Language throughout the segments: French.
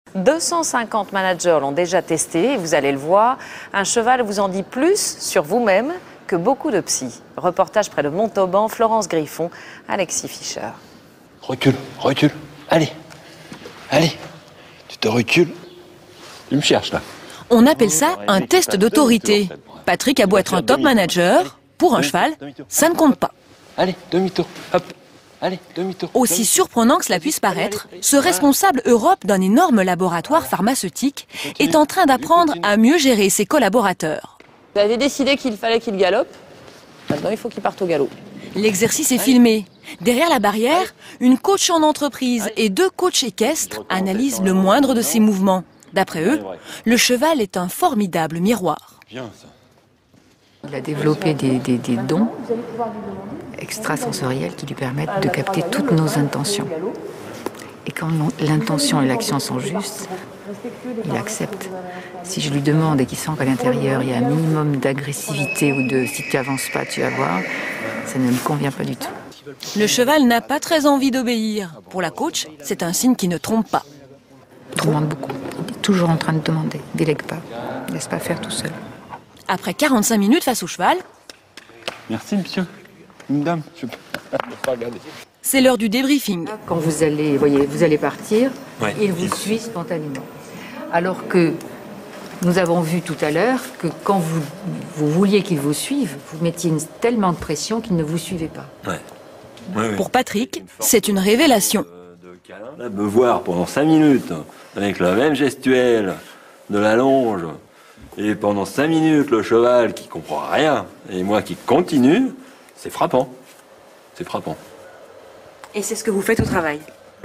250 managers l'ont déjà testé et vous allez le voir, un cheval vous en dit plus sur vous-même que beaucoup de psys. Reportage près de Montauban, Florence Griffon, Alexis Fischer. Recule, recule, allez, allez, tu te recules. Tu me cherches là. On appelle ça un test d'autorité. Patrick a beau être un top manager, pour un cheval, ça ne compte pas. Allez, demi-tour, hop, allez, demi-tour. Aussi surprenant que cela puisse paraître, ce responsable Europe d'un énorme laboratoire pharmaceutique est en train d'apprendre à mieux gérer ses collaborateurs. Vous avez décidé qu'il fallait qu'il galope. Maintenant, il faut qu'il parte au galop. L'exercice est filmé. Derrière la barrière, une coach en entreprise et 2 coachs équestres analysent le moindre de ses mouvements. D'après eux, le cheval est un formidable miroir. Bien ça. Il a développé des dons extrasensoriels qui lui permettent de capter toutes nos intentions. Et quand l'intention et l'action sont justes, il accepte. Si je lui demande et qu'il sent qu'à l'intérieur il y a un minimum d'agressivité ou de si tu n'avances pas, tu vas voir, ça ne me convient pas du tout. Le cheval n'a pas très envie d'obéir. Pour la coach, c'est un signe qui ne trompe pas. Il demande beaucoup. Il est toujours en train de demander. Il délègue pas. Il ne laisse pas faire tout seul. Après 45 minutes face au cheval, Merci monsieur. Une dame, je peux pas regarder. c'est l'heure du débriefing. Quand vous allez partir, Ouais. il vous suit spontanément. Alors que nous avons vu tout à l'heure que quand vous vouliez qu'il vous suive, vous mettiez tellement de pression qu'il ne vous suivait pas. Ouais. Ouais, ouais. Pour Patrick, c'est une révélation. Là, me voir pendant 5 minutes avec la même gestuelle de la longe et pendant 5 minutes le cheval qui comprend rien et moi qui continue, c'est frappant. C'est frappant. Et c'est ce que vous faites au travail.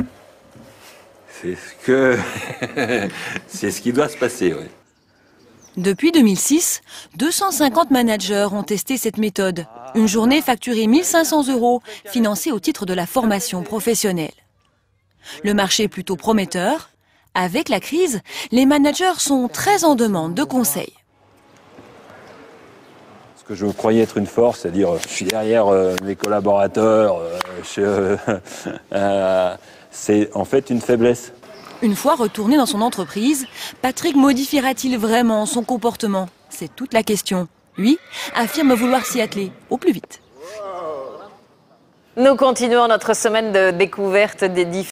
C'est ce que c'est ce qui doit se passer, oui. Depuis 2006, 250 managers ont testé cette méthode. Une journée facturée 1 500 €, financée au titre de la formation professionnelle. Le marché est plutôt prometteur. Avec la crise, les managers sont très en demande de conseils. Ce que je croyais être une force, c'est-à-dire je suis derrière mes collaborateurs, c'est en fait une faiblesse. Une fois retourné dans son entreprise, Patrick modifiera-t-il vraiment son comportement? C'est toute la question. Lui affirme vouloir s'y atteler au plus vite. Nous continuons notre semaine de découverte des différents